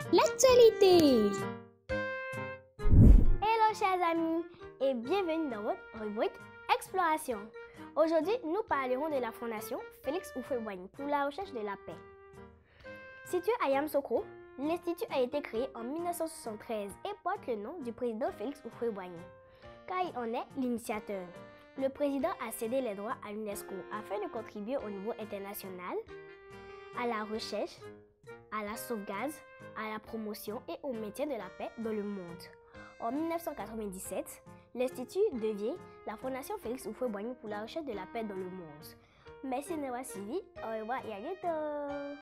l'actualité. Hello chers amis et bienvenue dans votre rubrique Exploration. Aujourd'hui, nous parlerons de la Fondation Félix Houphouët-Boigny pour la recherche de la paix. Situé à Yamoussoukro, l'institut a été créé en 1973 et porte le nom du président Félix Houphouët-Boigny, car il en est l'initiateur. Le président a cédé les droits à l'UNESCO afin de contribuer au niveau international à la recherche, à la sauvegarde, à la promotion et au maintien de la paix dans le monde. En 1997, l'Institut devient la Fondation Félix Houphouët-Boigny pour la recherche de la paix dans le monde. Merci de m'avoir suivi. Au revoir et à bientôt.